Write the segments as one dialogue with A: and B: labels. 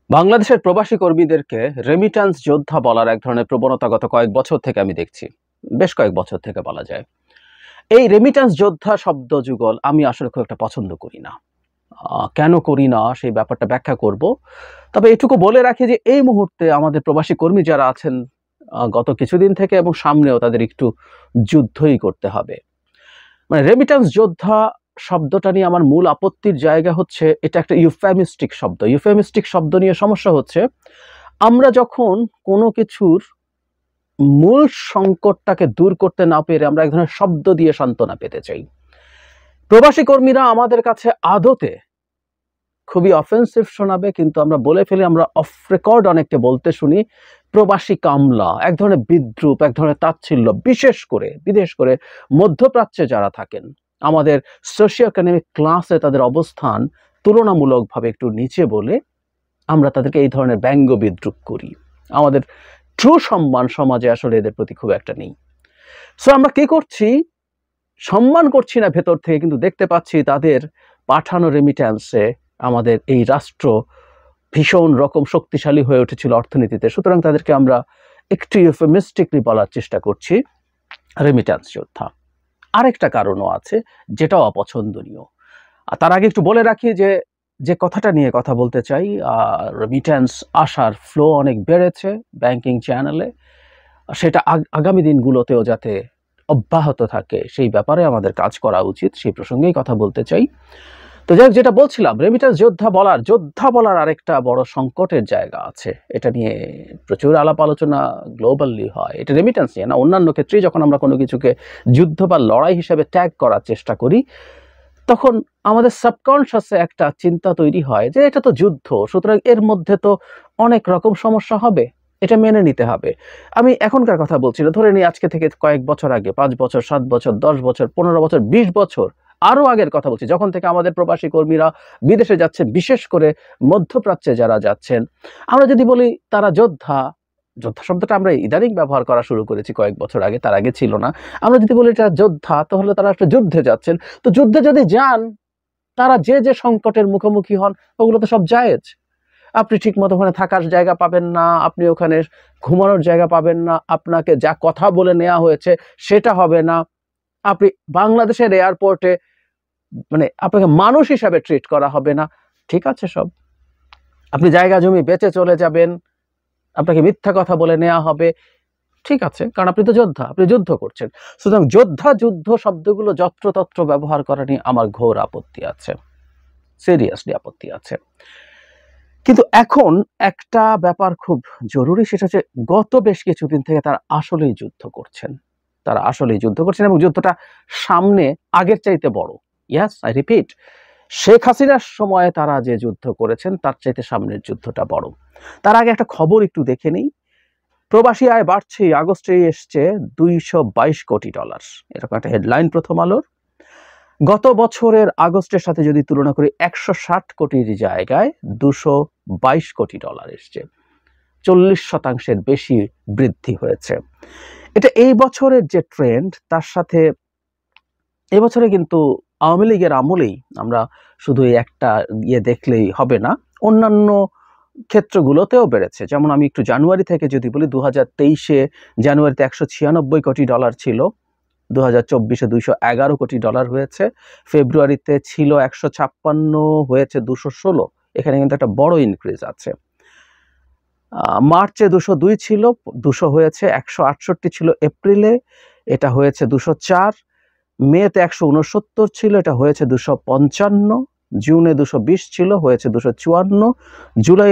A: বাংলাদেশের প্রবাসী কর্মীদেরকে রেমিট্যান্স যোদ্ধা বলার এক ধরনের প্রবণতা গত কয়েক বছর থেকে আমি দেখছি। বেশ কয়েক বছর থেকে বলা যায়। এই রেমিট্যান্স যোদ্ধা শব্দ যুগল আমি আসলে খুব একটা পছন্দ করি না। কেন করি না সেই ব্যাপারটা ব্যাখ্যা করব। তবে এটুকু বলে রাখি যে এই মুহূর্তে আমাদের প্রবাসী কর্মী যারা আছেন গত কিছুদিন থেকে এবং সামনেও তাদের একটু যুদ্ধই করতে হবে। মানে রেমিট্যান্স যোদ্ধা শব্দটা নিয়ে আমার মূল আপত্তির জায়গা হচ্ছে এটা একটা ইউফেমিস্টিক শব্দ। ইউফেমিস্টিক শব্দ নিয়ে সমস্যা হচ্ছে আমরা যখন কোনো কিছুর মূল সংকটটাকে দূর করতে না পেরে আমরা এক ধরনের শব্দ দিয়ে সান্ত্বনা পেতে চাই। প্রবাসী কর্মীরা আমাদের কাছে আদতে খুবই অফেন্সিভ শোনাবে, কিন্তু আমরা বলে ফেলি, আমরা অফ রেকর্ড অনেককে বলতে শুনি প্রবাসী কামলা, এক ধরনের বিদ্রূপ, এক ধরনের তাচ্ছিল্য, বিশেষ করে মধ্যপ্রাচ্যে যারা থাকেন আমাদের সোশিও ইকোনমিক ক্লাসে তাদের অবস্থান তুলনামূলকভাবে একটু নিচে বলে আমরা তাদেরকে এই ধরনের ব্যঙ্গ বিদ্রূপ করি। আমাদের ট্রু সম্মান সমাজে আসলে এদের প্রতি খুব একটা নেই। সো আমরা কি করছি, সম্মান করছি না ভেতর থেকে, কিন্তু দেখতে পাচ্ছি তাদের পাঠানো রেমিট্যান্সে আমাদের এই রাষ্ট্র ভীষণ রকম শক্তিশালী হয়ে উঠেছিল অর্থনীতিতে। সুতরাং তাদেরকে আমরা একটু ইউফেমিস্টিকলি বলার চেষ্টা করছি রেমিট্যান্স যোদ্ধা। আরেকটা কারণও আছে যেটাও অপছন্দনীয়। তার আগে একটু বলে রাখি যে কথাটা নিয়ে কথা বলতে চাই, রেমিট্যান্স আসার ফ্লো অনেক বেড়েছে ব্যাংকিং চ্যানেলে, সেটা আগামী দিনগুলোতেও যাতে অব্যাহত থাকে সেই ব্যাপারে আমাদের কাজ করা উচিত, সেই প্রসঙ্গেই কথা বলতে চাই। তো যাই হোক, যেটা বলছিলাম, রেমিট্যান্স যোদ্ধা বলার আরেকটা বড় সংকটের জায়গা আছে। এটা নিয়ে প্রচুর আলাপ আলোচনা গ্লোবালি হয়। এটা রেমিট্যান্স নিয়ে না, অন্যান্য ক্ষেত্রেই যখন আমরা কোনো কিছুকে যুদ্ধ বা লড়াই হিসেবে ট্যাগ করার চেষ্টা করি, তখন আমাদের সাবকনশাসে একটা চিন্তা তৈরি হয় যে এটা তো যুদ্ধ, সুতরাং এর মধ্যে তো অনেক রকম সমস্যা হবে, এটা মেনে নিতে হবে। আমি এখনকার কথা বলছি না, ধরে নিই আজকে থেকে কয়েক বছর আগে, 5 বছর, 7 বছর, 10 বছর, 15 বছর, 20 বছর, আরো আগের কথা বলছি, যখন থেকে আমাদের প্রবাসী কর্মীরা বিদেশে যাচ্ছেন, বিশেষ করে মধ্যপ্রাচ্যে যারা যাচ্ছেন, আমরা যদি বলি তারা যোদ্ধা শব্দটা আমরা ইদানিং ব্যবহার করা শুরু করেছি কয়েক বছর আগে, তার আগে ছিল না। আমরা যদি বলি এটা যোদ্ধা, তাহলে তারা একটা যুদ্ধে যাচ্ছেন। তো যুদ্ধে যদি যান, তারা যে সংকটের মুখোমুখি হন ওগুলো তো সব জায়েজ। আপনি ঠিক মতো ওখানে থাকার জায়গা পাবেন না, আপনি ওখানে ঘুমানোর জায়গা পাবেন না, আপনাকে যা কথা বলে নেওয়া হয়েছে সেটা হবে না, আপনি বাংলাদেশের এয়ারপোর্টে মানে আপনাকে মানুষ হিসাবে ট্রিট করা হবে না, ঠিক আছে সব। আপনি জায়গা জমি বেচে চলে যাবেন, আপনাকে মিথ্যা কথা বলে নেওয়া হবে, ঠিক আছে, কারণ আপনি তো যোদ্ধা, আপনি যুদ্ধ করছেন। সুতরাং যুদ্ধ শব্দগুলো যত্রতত্র ব্যবহার করা নিয়ে আমার ঘোর আপত্তি আছে, সিরিয়াসলি আপত্তি আছে। কিন্তু এখন একটা ব্যাপার খুব জরুরি, সেটা হচ্ছে গত বেশ কিছুদিন থেকে তারা আসলেই যুদ্ধ করছেন। এবং যুদ্ধটা সামনে আগের চাইতে বড়। ইয়াস, আই রিপিট, শেখ হাসিনার সময়ে তারা যে যুদ্ধ করেছেন তার চাইতে সামনের যুদ্ধটা বড়। তার আগে একটা খবর একটু দেখে নেই। প্রবাসী আয় বাড়ছে, আগস্টে এসছে $222 কোটি, এরকম একটা হেডলাইন প্রথম আলোর। গত বছরের আগস্টের সাথে যদি তুলনা করি, 160 কোটির জায়গায় $222 কোটি এসছে, 40% বেশি বৃদ্ধি হয়েছে। এটা এই বছরের যে ট্রেন্ড, তার সাথে এবছরে কিন্তু আওয়ামী লীগের আমলেই আমরা শুধু একটা দেখলেই হবে না, অন্যান্য ক্ষেত্রগুলোতেও বেড়েছে। যেমন আমি একটু জানুয়ারি থেকে যদি বলি, 2023-এ জানুয়ারিতে $196 কোটি ছিল, 2024-এ $211 কোটি হয়েছে, ফেব্রুয়ারিতে ছিল 156, হয়েছে 216, এখানে কিন্তু একটা বড় ইনক্রিজ আছে। মার্চে 202 ছিল, 200 হয়েছে, 168 ছিল এপ্রিলে, এটা হয়েছে 204, মেতে 169 ছিল, এটা হয়েছে 255, জুনে 220 ছিল, হয়েছে 254, জুলাই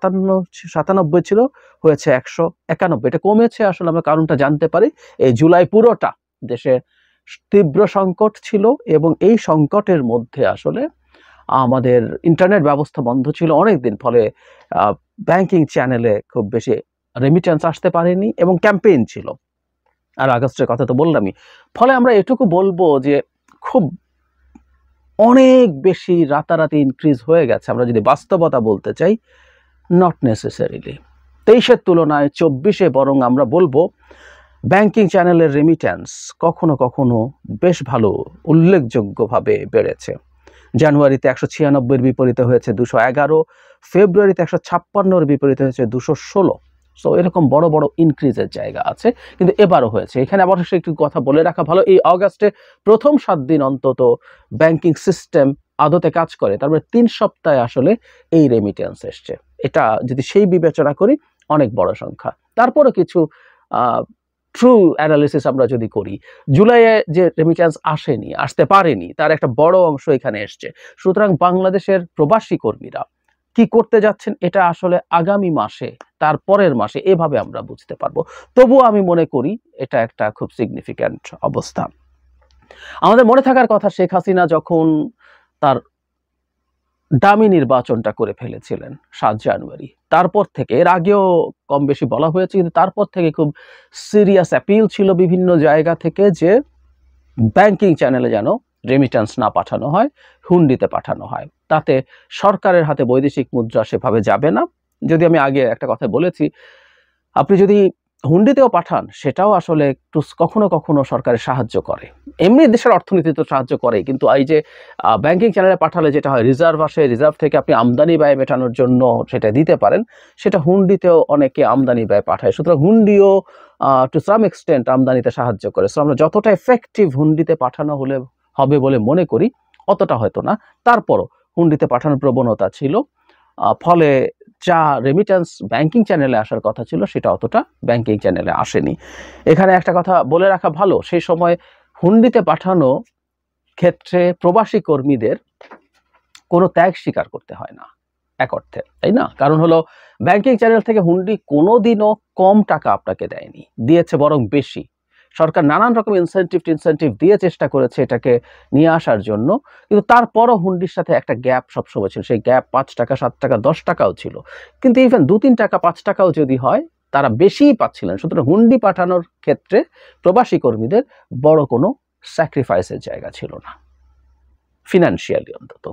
A: 197 ছিল, হয়েছে 191। এটা কমেছে, আসলে আমরা কারণটা জানতে পারি। এই জুলাই পুরোটা দেশে তীব্র সংকট ছিল, এবং এই সংকটের মধ্যে আসলে আমাদের ইন্টারনেট ব্যবস্থা বন্ধ ছিল অনেকদিন, ফলে ব্যাংকিং চ্যানেলে খুব বেশি রেমিট্যান্স আসতে পারেনি, এবং ক্যাম্পেইন ছিল। আর আগস্টের কথা তো বললামই। ফলে আমরা এটুকু বলবো যে খুব অনেক বেশি রাতারাতি ইনক্রিজ হয়ে গেছে, আমরা যদি বাস্তবতা বলতে চাই, নট নেসেসারিলি। 23-এর তুলনায় 24-এ বরং আমরা বলবো ব্যাংকিং চ্যানেলের রেমিট্যান্স কখনো কখনো বেশ ভালো, উল্লেখযোগ্যভাবে বেড়েছে। জানুয়ারিতে 196-এর বিপরীতে হয়েছে 211, ফেব্রুয়ারিতে 156-এর বিপরীতে হয়েছে 216। সো এরকম বড় বড় ইনক্রিজের জায়গা আছে, কিন্তু এবারও হয়েছে। এখানে আবার একটু কথা বলে রাখা ভালো, এই অগাস্টে প্রথম 7 দিন অন্তত ব্যাংকিং সিস্টেম আদতে কাজ করে, তারপরে 3 সপ্তাহে আসলে এই রেমিটেন্স এসছে। এটা যদি সেই বিবেচনা করি অনেক বড় সংখ্যা। তারপরে কিছু ট্রু অ্যানালিসিস আমরা যদি করি, জুলাইয়ে যে রেমিটেন্স আসতে পারেনি, তার একটা বড় অংশ এখানে এসছে। সুতরাং বাংলাদেশের প্রবাসী কর্মীরা কি করতে যাচ্ছেন এটা আসলে আগামী মাসে, তারপরের মাসে এভাবে আমরা বুঝতে পারবো। তবুও আমি মনে করি এটা একটা খুব সিগনিফিক্যান্ট অবস্থা। আমাদের মনে থাকার কথা, শেখ হাসিনা যখন তার দামি নির্বাচনটা করে ফেলেছিলেন 7 জানুয়ারি, তারপর থেকে, এর আগেও কম বেশি বলা হয়েছে, কিন্তু তারপর থেকে খুব সিরিয়াস অ্যাপিল ছিল বিভিন্ন জায়গা থেকে যে ব্যাংকিং চ্যানেলে যেন রেমিটেন্স না পাঠানো হয়, হুন্ডিতে পাঠানো হয়। তাতে সরকারের হাতে বৈদেশিক মুদ্রা সেভাবে যাবে না। যদি আমি আগে একটা কথা বলেছি, আপনি যদি হুন্ডিতেও পাঠান সেটাও আসলে একটু কখনো কখনো সরকারের সাহায্য করে, এমনি দেশের অর্থনীতি তো সাহায্য করে, কিন্তু এই যে ব্যাংকিং চ্যানেলে পাঠালে যেটা হয়, রিজার্ভ আসে, রিজার্ভ থেকে আপনি আমদানি ব্যয় মেটানোর জন্য সেটা দিতে পারেন, সেটা হুন্ডিতেও অনেকে আমদানি ব্যয় পাঠায়। সুতরাং হুন্ডিও টু সাম এক্সটেন্ট আমদানিতে সাহায্য করে। সো আমরা যতটা এফেক্টিভ হুন্ডিতে পাঠানো হলে হবে বলে মনে করি অতটা হয়তো না, তারপরও হুন্ডিতে পাঠানোর প্রবণতা ছিল, ফলে যা রেমিটেন্স ব্যাংকিং চ্যানেলে আসার কথা ছিল সেটা অতটা ব্যাংকিং চ্যানেলে আসেনি। এখানে একটা কথা বলে রাখা ভালো, সেই সময় হুন্ডিতে পাঠানো ক্ষেত্রে প্রবাসী কর্মীদের কোনো ত্যাগ স্বীকার করতে হয় না এক অর্থে, তাই না? কারণ হলো ব্যাংকিং চ্যানেল থেকে হুন্ডি কোনোদিনও কম টাকা আপনাকে দেয়নি, দিয়েছে বরং বেশি। সরকার নানান রকম ইনসেন্টিভ দিয়ে চেষ্টা করেছে এটাকে নিয়ে আসার জন্য, কিন্তু তারপরও হুন্ডির সাথে একটা গ্যাপ সবসময় ছিল। সেই গ্যাপ 5 টাকা, 7 টাকা, 10 টাকাও ছিল, কিন্তু ইভেন 2-3 টাকা, 5 টাকাও যদি হয় তারা বেশিই পাচ্ছিলেন। সুতরাং হুন্ডি পাঠানোর ক্ষেত্রে প্রবাসী কর্মীদের বড় কোনো স্যাক্রিফাইসের জায়গা ছিল না, ফিনান্সিয়ালি অন্তত।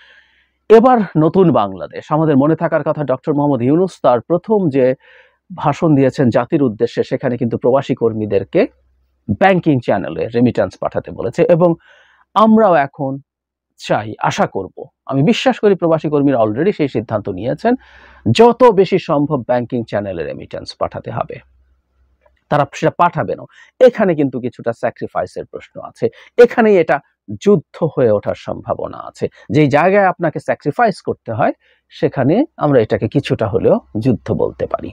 A: এবার নতুন বাংলাদেশ, আমাদের মনে থাকার কথা, ডক্টর মোহাম্মদ ইউনূস তার প্রথম যে ভাষণ দিয়েছেন জাতির উদ্দেশ্যে, সেখানে কিন্তু প্রবাসী কর্মীদেরকে ব্যাংকিং চ্যানেলে রেমিটেন্স পাঠাতে বলেছে। এবং আমরাও এখন চাই, আশা করব, আমি বিশ্বাস করি প্রবাসী কর্মীরা অলরেডি সেই সিদ্ধান্ত নিয়েছেন, যত বেশি সম্ভব ব্যাংকিং চ্যানেলে রেমিটেন্স পাঠাতে হবে। তারা সেটা পাঠাবেনও। এখানে কিন্তু কিছুটা স্যাক্রিফাইসের প্রশ্ন আছে, এখানেই এটা যুদ্ধ হয়ে ওঠার সম্ভাবনা আছে। যেই জায়গায় আপনাকে স্যাক্রিফাইস করতে হয় সেখানে আমরা এটাকে কিছুটা হলেও যুদ্ধ বলতে পারি।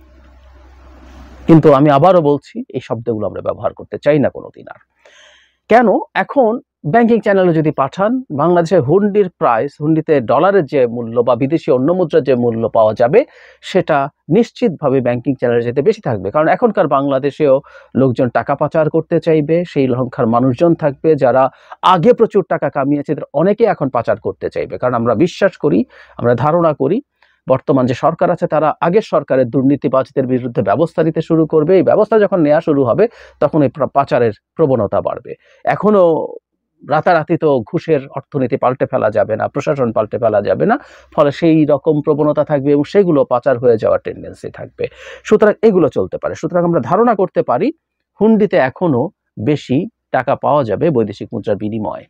A: কিন্তু আমি আবারও বলছি, এই শব্দগুলো আমরা ব্যবহার করতে চাই না কোনোদিন আর। কেন? এখন ব্যাংকিং চ্যানেলে যদি পাঠান, বাংলাদেশের হুন্ডির প্রাইস, হুন্ডিতে ডলারের যে মূল্য বা বিদেশি অন্য মুদ্রার যে মূল্য পাওয়া যাবে সেটা নিশ্চিতভাবে ব্যাংকিং চ্যানেলে যেতে বেশি থাকবে। কারণ এখনকার বাংলাদেশেও লোকজন টাকা পাচার করতে চাইবে, সেই সংখ্যার মানুষজন থাকবে যারা আগে প্রচুর টাকা কামিয়েছে, অনেকে এখন পাচার করতে চাইবে। কারণ আমরা বিশ্বাস করি, আমরা ধারণা করি বর্তমান যে সরকার আছে তারা আগের সরকারের দুর্নীতিবাজদের বিরুদ্ধে ব্যবস্থা নিতে শুরু করবে। এই ব্যবস্থা যখন নেওয়া শুরু হবে তখন এই পাচারের প্রবণতা বাড়বে। এখনো রাতারাতি তো ঘুষের অর্থনীতি পাল্টে ফেলা যাবে না, প্রশাসন পাল্টে ফেলা যাবে না, ফলে সেই রকম প্রবণতা থাকবে এবং সেগুলো পাচার হয়ে যাওয়ার টেন্ডেন্সি থাকবে। সুতরাং এগুলো চলতে পারে। সুতরাং আমরা ধারণা করতে পারি হুন্ডিতে এখনো বেশি টাকা পাওয়া যাবে বৈদেশিক মুদ্রার বিনিময়ে।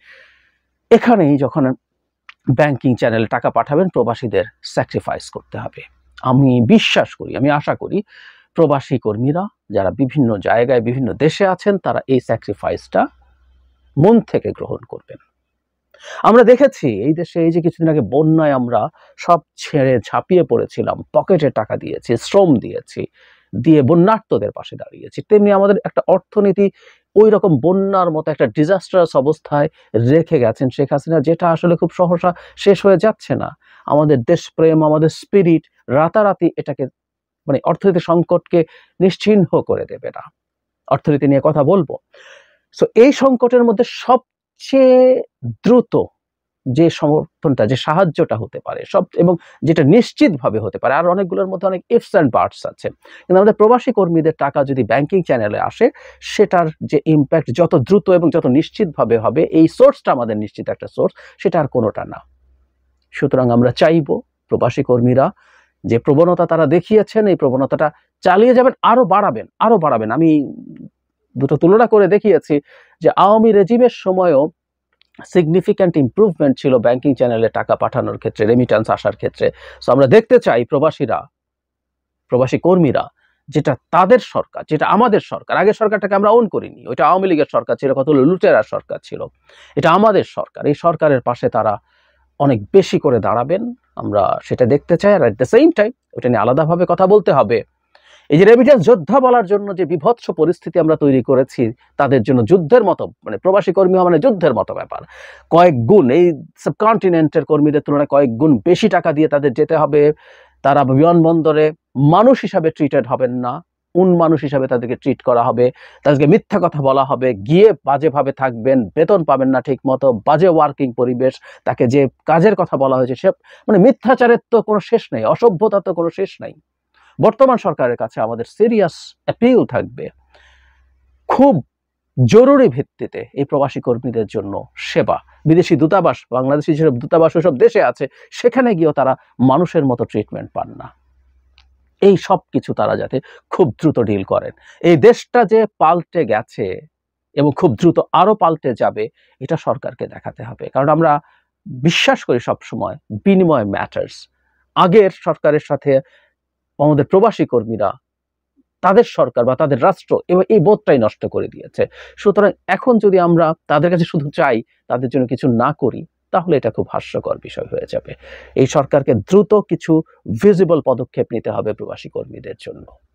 A: এখানেই যখন ব্যাংকিং চ্যানেলে টাকা পাঠাবেন, প্রবাসীদের স্যাক্রিফাইস করতে হবে। আমি বিশ্বাস করি, আমি আশা করি প্রবাসী কর্মীরা যারা বিভিন্ন জায়গায় বিভিন্ন দেশে আছেন তারা এই স্যাক্রিফাইসটা মন থেকে গ্রহণ করবেন। আমরা দেখেছি এই দেশে, এই যে কিছুদিন আগে বন্যায় আমরা সব ছেড়ে ঝাঁপিয়ে পড়েছিলাম, পকেটে টাকা দিয়েছি, শ্রম দিয়েছি, দিয়ে বন্যার্তদের পাশে দাঁড়িয়েছি, তেমনি আমাদের একটা অর্থনীতি ওই রকম বন্যার মতো একটা ডিজাস্টারাস অবস্থায় রেখে গেছেন শেখ হাসিনা, যেটা আসলে খুব সহসা শেষ হয়ে যাচ্ছে না। আমাদের দেশপ্রেম, আমাদের স্পিরিট রাতারাতি এটাকে, মানে অর্থনৈতিক সংকটকে নিশ্চিহ্ন করে দেবে না। অর্থনীতি নিয়ে কথা বলবো। সো এই সংকটের মধ্যে সবচেয়ে দ্রুত যে সমর্থনটা, যে সাহায্যটা হতে পারে সব, এবং যেটা নিশ্চিতভাবে হতে পারে, আর অনেকগুলোর মধ্যে অনেক ইফস অ্যান্ড বাটস আছে, কিন্তু আমাদের প্রবাসী কর্মীদের টাকা যদি ব্যাংকিং চ্যানেলে আসে সেটার যে ইম্প্যাক্ট যত দ্রুত এবং যত নিশ্চিতভাবে হবে, এই সোর্সটা আমাদের নিশ্চিত একটা সোর্স, সেটা আর কোনোটা না। সুতরাং আমরা চাইব প্রবাসী কর্মীরা যে প্রবণতা তারা দেখিয়েছেন, এই প্রবণতাটা চালিয়ে যাবেন, আরো বাড়াবেন। আমি দুটো তুলনা করে দেখিয়েছি যে আওয়ামী রেজিমের সময়ও সিগনিফিক্যান্ট ইমপ্রুভমেন্ট ছিল ব্যাংকিং চ্যানেলে টাকা পাঠানোর ক্ষেত্রে, রেমিটেন্স আসার ক্ষেত্রে। সো আমরা দেখতে চাই প্রবাসী কর্মীরা, যেটা তাদের সরকার, যেটা আমাদের সরকার, আগের সরকারটাকে আমরা অন করিনি, ওইটা আওয়ামী লীগের সরকার ছিল, কতগুলো লুটেরার সরকার ছিল, এটা আমাদের সরকার, এই সরকারের পাশে তারা অনেক বেশি করে দাঁড়াবেন, আমরা সেটা দেখতে চাই। আর অ্যাট দ্য সেম টাইম ওটা নিয়ে আলাদাভাবে কথা বলতে হবে। এই যে রেমিটেন্স যোদ্ধা বলার জন্য যে বিভৎস পরিস্থিতি আমরা তৈরি করেছি, তাদের জন্য যুদ্ধের মতো, মানে প্রবাসী কর্মী মানে যুদ্ধের মতো ব্যাপার, কয়েক গুণ এই সাবকন্টিনেন্টের কর্মীদের তুলনায় কয়েক গুণ বেশি টাকা দিয়ে তাদের যেতে হবে, তারা বিমানবন্দরে মানুষ হিসাবে ট্রিটেড হবেন না, মানুষ হিসাবে তাদেরকে ট্রিট করা হবে, তাদেরকে মিথ্যা কথা বলা হবে, গিয়ে বাজেভাবে থাকবেন, বেতন পাবেন না ঠিক মতো, বাজে ওয়ার্কিং পরিবেশ, তাকে যে কাজের কথা বলা হয়েছে সে মানে মিথ্যাচারের তো কোনো শেষ নেই, অসভ্যতার তো কোনো শেষ নাই। বর্তমান সরকারের কাছে আমাদের সিরিয়াস অ্যাপিল থাকবে, খুব জরুরি ভিত্তিতে এই প্রবাসী কর্মীদের জন্য সেবা, বিদেশি দূতাবাস, বাংলাদেশি যেসব দূতাবাস ওসব দেশে আছে, সেখানে গিয়েও তারা মানুষের মতো ট্রিটমেন্ট পান না। এই সব কিছু তারা যাতে খুব দ্রুত ডিল করেন। এই দেশটা যে পাল্টে গেছে এবং খুব দ্রুত আরো পাল্টে যাবে, এটা সরকারকে দেখাতে হবে। কারণ আমরা বিশ্বাস করি সবসময় বিনিময় ম্যাটার্স। আগের সরকারের সাথে আমাদের প্রবাসী কর্মীরা তাদের সরকার বা তাদের রাষ্ট্র এবং এই বোধটাই নষ্ট করে দিয়েছে। সুতরাং এখন যদি আমরা তাদের কাছে শুধু চাই, তাদের জন্য কিছু না করি, তাহলে এটা খুব হাস্যকর বিষয় হয়ে যাবে। এই সরকারকে দ্রুত কিছু ভিজিবল পদক্ষেপ নিতে হবে প্রবাসী কর্মীদের জন্য।